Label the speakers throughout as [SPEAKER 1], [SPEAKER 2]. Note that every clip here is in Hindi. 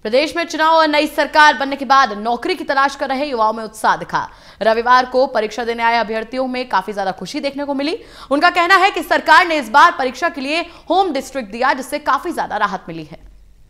[SPEAKER 1] प्रदेश में चुनाव और नई सरकार बनने के बाद नौकरी की तलाश कर रहे युवाओं में उत्साह दिखा। रविवार को परीक्षा देने आए अभ्यर्थियों में काफी ज्यादा खुशी देखने को मिली। उनका कहना है कि सरकार ने इस बार परीक्षा के लिए होम डिस्ट्रिक्ट दिया, जिससे काफी ज्यादा राहत मिली है।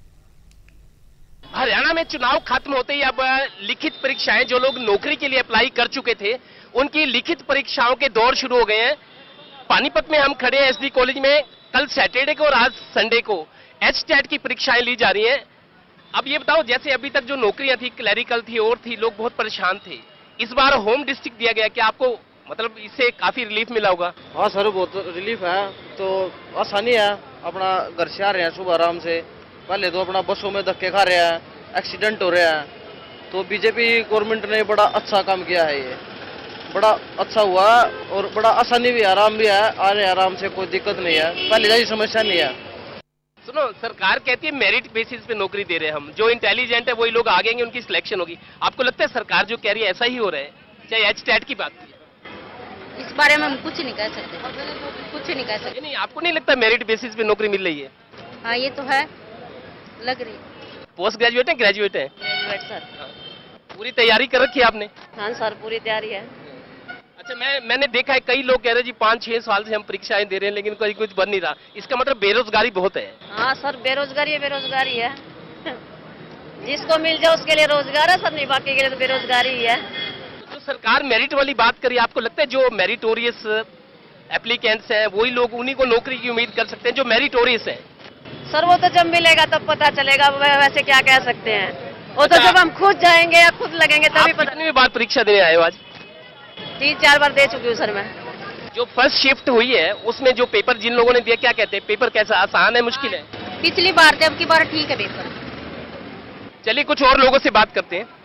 [SPEAKER 2] हरियाणा में चुनाव खत्म होते ही अब लिखित परीक्षाएं, जो लोग नौकरी के लिए अप्लाई कर चुके थे, उनकी लिखित परीक्षाओं के दौर शुरू हो गए हैं। पानीपत में हम खड़े हैं एसडी कॉलेज में। कल सैटरडे को और आज संडे को एचटेट की परीक्षाएं ली जा रही हैं। अब ये बताओ, जैसे अभी तक जो नौकरियां थी, क्लैरिकल थी और थी, लोग बहुत परेशान थे। इस बार होम डिस्ट्रिक्ट दिया गया, क्या आपको मतलब इससे काफी रिलीफ मिला होगा?
[SPEAKER 3] हाँ सर, बहुत रिलीफ है। तो आसानी है, अपना घर से आ रहे हैं सुबह आराम से। पहले तो अपना बसों में धक्के खा रहे हैं, एक्सीडेंट हो रहे हैं। तो बीजेपी गवर्नमेंट ने बड़ा अच्छा काम किया है, ये बड़ा अच्छा हुआ और बड़ा आसानी भी है, आराम भी है, आ रहे आराम से, कोई दिक्कत नहीं है, पहले जैसी समस्या नहीं है।
[SPEAKER 2] सुनो, सरकार कहती है मेरिट बेसिस पे नौकरी दे रहे हैं हम, जो इंटेलिजेंट है वही लोग आगेंगे, उनकी सिलेक्शन होगी। आपको लगता है सरकार जो कह रही है ऐसा ही हो रहा है, चाहे एचटेट की बात की?
[SPEAKER 4] इस बारे में हम कुछ नहीं कह सकते, कुछ नहीं कह सकते।
[SPEAKER 2] नहीं, आपको नहीं लगता मेरिट बेसिस पे नौकरी मिल रही है?
[SPEAKER 4] हाँ, ये तो है, लग रही।
[SPEAKER 2] पोस्ट ग्रेजुएट है, ग्रेजुएट है?
[SPEAKER 4] Graduate sir.
[SPEAKER 2] पूरी तैयारी कर रखी है आपने?
[SPEAKER 4] हाँ सर, पूरी तैयारी है।
[SPEAKER 2] अच्छा, मैंने देखा है कई लोग कह रहे हैं जी 5-6 साल से हम परीक्षाएं दे रहे हैं लेकिन कोई कुछ बन नहीं रहा। इसका मतलब बेरोजगारी बहुत है।
[SPEAKER 4] हाँ सर, बेरोजगारी है, बेरोजगारी है। जिसको मिल जाए उसके लिए रोजगार है सर, नहीं बाकी के लिए तो बेरोजगारी ही है।
[SPEAKER 2] तो सरकार मेरिट वाली बात करी, आपको लगता है जो मेरिटोरियस एप्लीकेंट्स हैं वही लोग, उन्हीं को नौकरी की उम्मीद कर सकते हैं जो मेरिटोरियस है?
[SPEAKER 4] सर वो तो जब मिलेगा तब पता चलेगा, वैसे क्या कह सकते हैं। वो तो जब हम खुद जाएंगे या खुद लगेंगे तभी पता।
[SPEAKER 2] कितनी बार परीक्षा देने आए हो आज?
[SPEAKER 4] 3-4 बार दे चुकी हूँ सर मैं।
[SPEAKER 2] जो फर्स्ट शिफ्ट हुई है उसमें जो पेपर जिन लोगों ने दिया, क्या कहते हैं, पेपर कैसा, आसान है, मुश्किल है?
[SPEAKER 4] पिछली बार थे, अब की बार ठीक है पेपर।
[SPEAKER 2] चलिए कुछ और लोगों से बात करते हैं।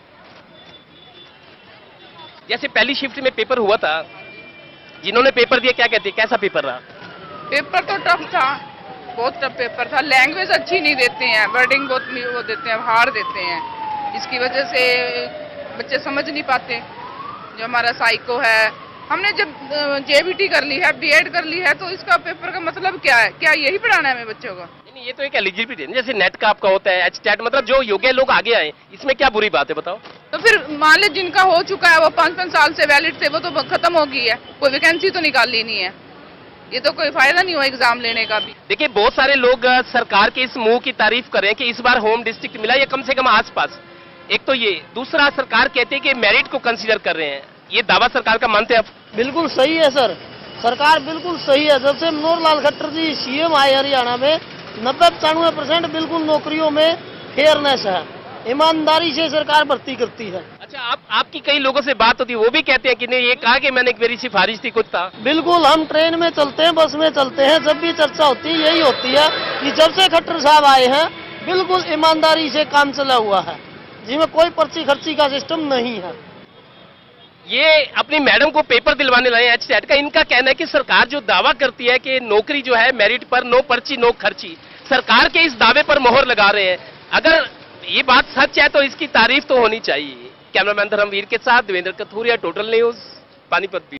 [SPEAKER 2] जैसे पहली शिफ्ट में पेपर हुआ था, जिन्होंने पेपर दिया क्या कहते हैं, कैसा पेपर रहा?
[SPEAKER 5] पेपर तो टफ था, बहुत टफ पेपर था। लैंग्वेज अच्छी नहीं देते हैं, वर्डिंग बहुत वो देते हैं, हार्ड देते हैं। इसकी वजह से बच्चे समझ नहीं पाते। जो हमारा साइको है, हमने जब जेबीटी कर ली है, बीएड कर ली है, तो इसका पेपर का मतलब क्या है? क्या यही पढ़ाना है हमें बच्चों को?
[SPEAKER 2] नहीं, ये तो एक एलिजिबिलिटी है, जैसे नेट का आपका होता है, एचटेट, मतलब जो योग्य लोग आगे आए, इसमें क्या बुरी बात है बताओ?
[SPEAKER 5] तो फिर मान ली जिनका हो चुका है, वो 5-5 साल से वैलिड थे, वो तो खत्म हो गई है, कोई वैकेंसी तो निकाली नहीं है। ये तो कोई फायदा नहीं हुआ एग्जाम लेने का भी।
[SPEAKER 2] देखिए, बहुत सारे लोग सरकार के इस मूव की तारीफ कर रहे हैं कि इस बार होम डिस्ट्रिक्ट मिला, ये कम से कम आसपास। एक तो ये, दूसरा सरकार कहती है कि मेरिट को कंसीडर कर रहे हैं। ये दावा सरकार का मानते हैं आप?
[SPEAKER 3] बिल्कुल सही है सर, सरकार बिल्कुल सही है। जब से मनोहर लाल खट्टर जी सीएम आए हरियाणा में, 90-95% बिल्कुल नौकरियों में फेयरनेस है, ईमानदारी से सरकार भर्ती करती है।
[SPEAKER 2] अच्छा, आपकी कई लोगों से बात होती है, वो भी कहते हैं कि नहीं, ये कहा कि मैंने एक मेरी सिफारिश थी, कुछ था?
[SPEAKER 3] बिल्कुल, हम ट्रेन में चलते हैं, बस में चलते हैं, जब भी चर्चा होती है यही होती है कि जब से खट्टर साहब आए हैं बिल्कुल ईमानदारी से काम चला हुआ है, जिसमें कोई पर्ची खर्ची का सिस्टम नहीं है।
[SPEAKER 2] ये अपनी मैडम को पेपर दिलवाने लाए एचटेट का। इनका कहना है कि सरकार जो दावा करती है कि नौकरी जो है मेरिट पर, नो पर्ची नो खर्ची, सरकार के इस दावे पर मोहर लगा रहे हैं। अगर ये बात सच है तो इसकी तारीफ तो होनी चाहिए। कैमरामैन धर्मवीर के साथ देवेंद्र कथूरिया, टोटल न्यूज, पानीपत।